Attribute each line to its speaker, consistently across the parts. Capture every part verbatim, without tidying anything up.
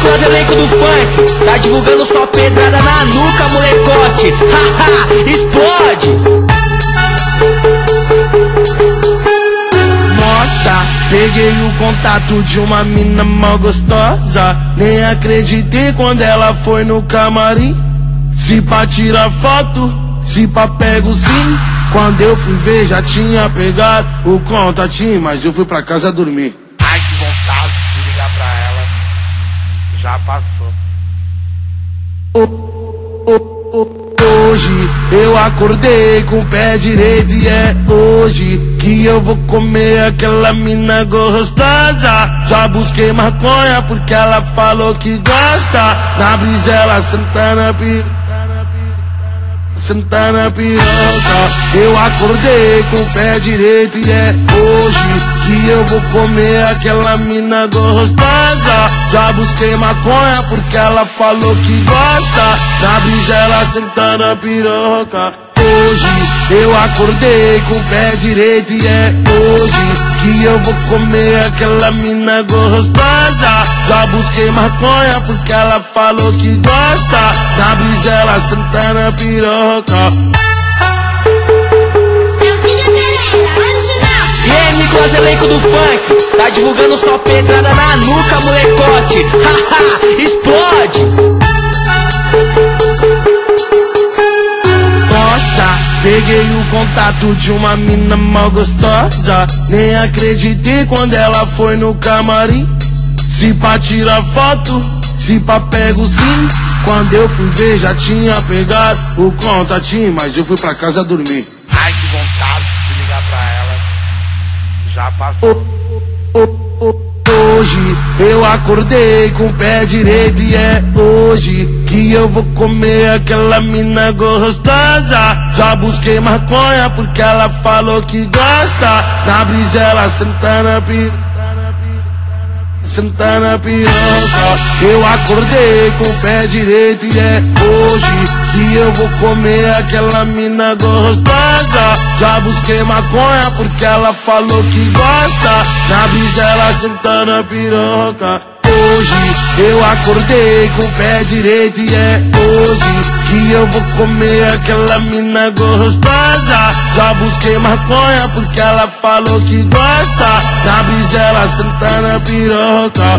Speaker 1: Nicolas, elenco do funk, tá divulgando só pedrada na nuca, molecote. Haha, explode.
Speaker 2: Nossa, peguei o contato de uma mina mal gostosa. Nem acreditei quando ela foi no camarim. Se pá tirar foto, se pá pego sim. Quando eu fui ver já tinha pegado o contatinho, mas eu fui pra casa dormir.
Speaker 3: Ai, que vontade de ligar pra ela. Já passou.
Speaker 2: Oh, oh, oh. Hoje eu acordei com o pé direito e é hoje que eu vou comer aquela mina gostosa. Já busquei maconha porque ela falou que gosta. Na brisa ela senta na piroca, senta na piroca. Eu acordei com o pé direito e é hoje que eu vou comer aquela mina gostosa. Já busquei maconha porque ela falou que gosta. Na brisa ela senta na piroca. Hoje eu acordei com o pé direito e é hoje que eu vou comer aquela mina gostosa. Já busquei maconha porque ela falou que gosta. Na brisa ela senta na piroca.
Speaker 1: E aí, Nicolas, elenco do funk, tá divulgando só pedrada na nuca, molecote. Haha, explode.
Speaker 2: Nossa, peguei o contato de uma mina mal gostosa. Nem acreditei quando ela foi no camarim. Se pá tirar foto, se pá pego sim. Quando eu fui ver já tinha pegado o contatinho, mas eu fui pra casa dormir.
Speaker 3: Ai, que vontade de ligar pra ela. Já passou.
Speaker 2: Oh, oh, oh. Hoje eu acordei com o pé direito e é hoje que eu vou comer aquela mina gostosa. Já busquei maconha porque ela falou que gosta. Na brisa ela senta na piroca, senta na piroca. Eu acordei com o pé direito e é hoje que eu vou comer aquela mina gostosa. Já busquei maconha porque ela falou que gosta. Na brisa ela senta na piroca. Hoje eu acordei com o pé direito e é hoje que eu vou comer aquela mina gostosa. Já busquei maconha porque ela falou que gosta. Na brisa ela senta na piroca.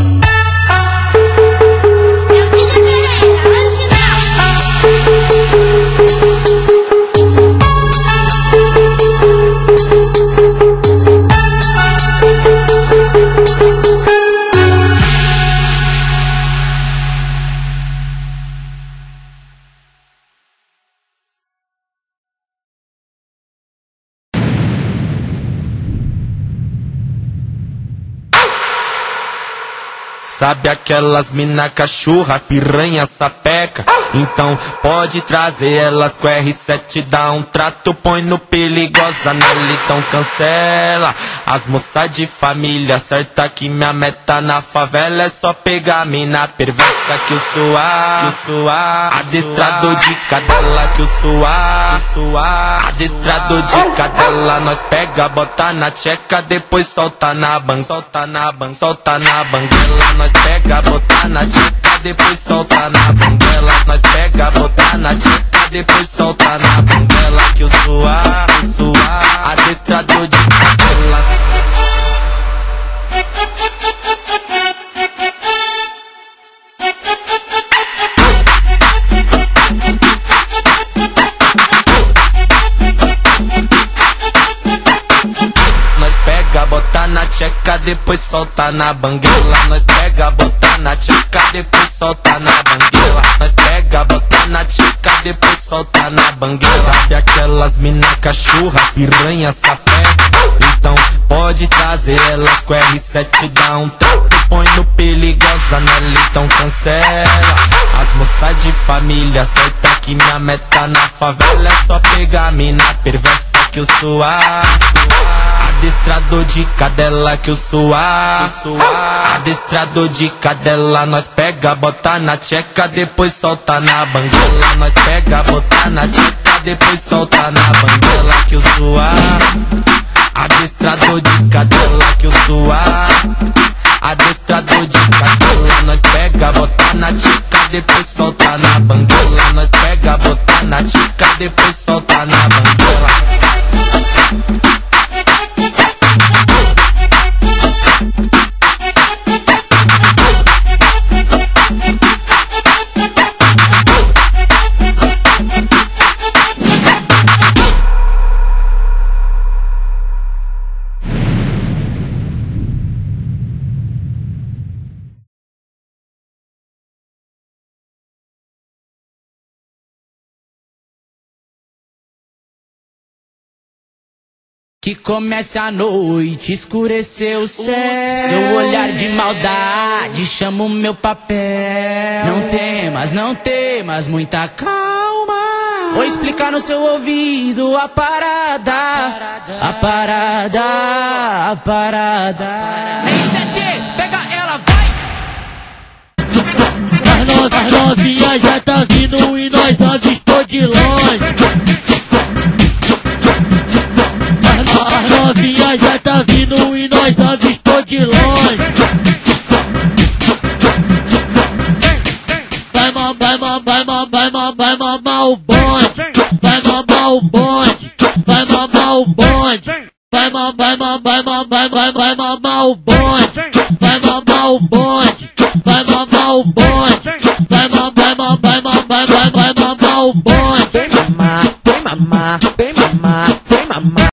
Speaker 4: Sabe aquelas mina cachorra, piranha, sapeca? Então pode trazer elas com R sete, dá um trato, põe no perigosa nela, então cancela. As moças de família, certa que minha meta na favela é só pegar mina perversa que eu suar, que eu suar. Adestrador de cadela que eu suar, que eu suar. Adestrador de cadela, nós pega, bota na tcheca, depois solta na ban, solta na ban, solta na banguela. Nós pega, botar na tcheca, depois solta na banguela. Nós pega, botar na tcheca, depois solta na banguela. Que eu suar, eu suar, adestrador de cadela. Nós pega, botar na tcheca, depois solta na banguela. Nós pega, botar na tcheca, depois solta na banguela. Nós pega, botar na tcheca, depois solta na banguela. Sabe aquelas mina cachorra, piranha, sapeca? Então pode trazer elas com R sete, dá um trato, põe no perigosa nela, então cancela. As moças de família, certa que minha meta na favela é só pegar mina perversa que eu suar. Adestrador de cadela que eu suar, adestrador de cadela. Nós pega, bota na tcheca, depois solta na banguela. Nós pega, bota na tcheca, depois solta na banguela. Que eu suar, adestrador de cadela que eu suar, adestrador de cadela. Nós pega, bota na tica, depois solta na banguela. Nós pega, bota na tica, depois solta na banguela.
Speaker 1: Que comece a noite, escureceu o céu. Seu olhar de maldade chama o meu papel. Não temas, não temas, muita calma. Vou explicar no seu ouvido a parada, a parada, a parada. Em C T, pega ela, vai!
Speaker 5: As no- as novinhas já tá vindo e nós avistou de longe. As novinhas já tá vindo e nós avistou de longe. Vai mamar, vai mamar, vai mamar, vai mamar o bonde. Vai mamar o bonde, vai mamar o bonde. Vai mamar, vai mamar, vai mamar, vai, vai mamar o bonde. Vai mamar o bonde, vai mamar o bonde. Vai mamar, vai mamar, vai mamar, vai, vai mamar o bonde.
Speaker 1: Vem mamar, vem mamar, vem mamar, vem mamar.